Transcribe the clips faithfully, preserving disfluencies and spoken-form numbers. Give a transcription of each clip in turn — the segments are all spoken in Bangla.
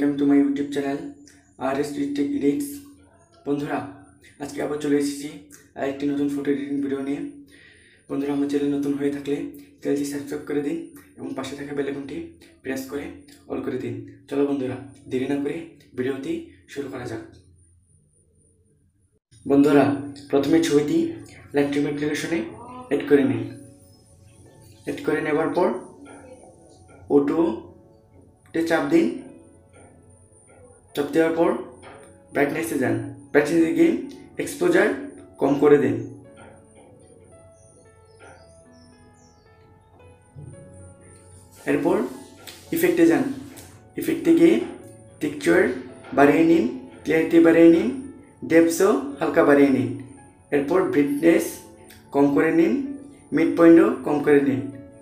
Welcome to my YouTube channel R S Ritik edits. বন্ধুরা, আজকে আবার চলে এসেছি আরেকটি নতুন ফটো এডিটিং ভিডিও নিয়ে। বন্ধুরা, আমার চ্যানেল নতুন হয়ে থাকলে চ্যানেলটি সাবস্ক্রাইব করে দিন এবং পাশে থাকা বেল আইকনটি প্রেস করে অল করে দিন। চলো বন্ধুরা, দেরি না করে ভিডিওটি শুরু করা যাক। বন্ধুরা, প্রথমে ছবিটি লাইটরুম অ্যাপ্লিকেশনে এড করে নিন। এড করে নেবার পর অটোতে চাপ দিন। চাপ দেওয়ার পর ব্রাইটনেসে যান। ব্রাইটনেসে গিয়ে এক্সপোজার কম করে দিন। এরপর ইফেক্টে যান। ইফেক্টে গিয়ে টেক্সচার বাড়িয়ে নিন, ক্লিয়ারিটি বাড়িয়ে নিন, ডেপথও হালকা বাড়িয়ে নিন। এরপর ব্রাইটনেস কম করে নিন, মিড পয়েন্টও কম করে নিন।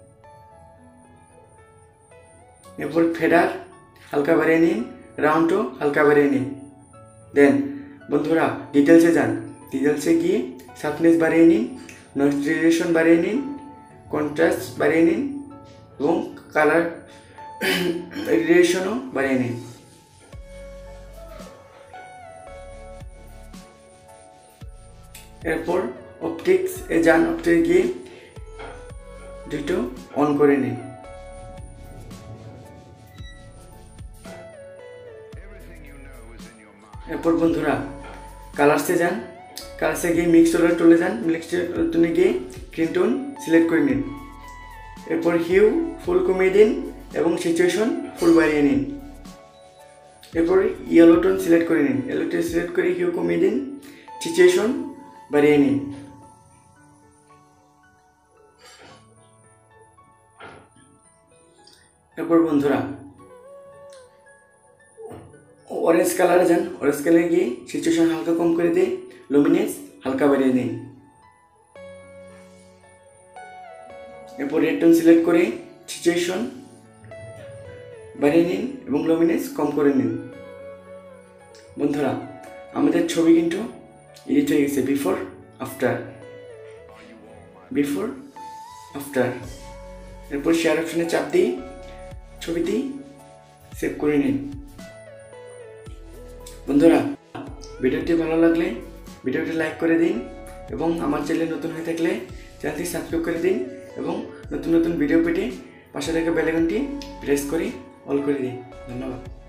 এরপর ফেডার হালকা বাড়িয়ে নিন, রাউন্ডও হালকা বাড়িয়ে নিন। দেন বন্ধুরা ডিটেলসে যান। ডিটেলসে গিয়ে শার্পনেস বাড়িয়ে নিন, নয়েজ বাড়িয়ে নিন, কন্ট্রাস্ট বাড়িয়ে নিন এবং কালার রেডিয়েশনও বাড়িয়ে নিন। এরপর অপটিক্স এ যান। অপটিক্স গিয়ে দুটো অন করে নিন। এরপর বন্ধুরা কালার্সে যান। কালার্সে গিয়ে মিক্স কালার চলে যান। মিক্স টোনে গিয়ে গ্রিন টোন সিলেক্ট করে নিন। এরপর হিউ ফুল কমিয়ে দিন এবং সিচুয়েশন ফুল বাড়িয়ে নিন। এরপর ইয়েলো টোন সিলেক্ট করে নিন। ইয়েলো টোন সিলেক্ট করে হিউ কমিয়ে দিন, সিচুয়েশন বাড়িয়ে নিন। এরপর বন্ধুরা অরেঞ্জ কালারে যান। অরেঞ্জ কালারে গিয়ে সিচুয়েশন হালকা কম করে দিয়ে লুমিনেন্স হালকা বাড়িয়ে দিন। এরপর রেড টোন সিলেক্ট করে সিচুয়েশন বাড়িয়ে নিন এবং লুমিনেন্স কম করে নিন। বন্ধুরা, আমাদের ছবি কিন্তু এডিট হয়ে গেছে। বিফোর আফটার বিফোর আফটার এরপর শেয়ার অপশনে চাপ দিয়ে ছবিটি সেভ করে নিন। বন্ধুরা, ভিডিওটি ভালো লাগলে ভিডিওটি লাইক করে দিন এবং আমার চ্যানেল নতুন হয়ে থাকলে চ্যানেলটি সাবস্ক্রাইব করে দিন এবং নতুন নতুন ভিডিও পেতে পাশে থাকা বেল আইকনটি প্রেস করে অল করে দিন। ধন্যবাদ।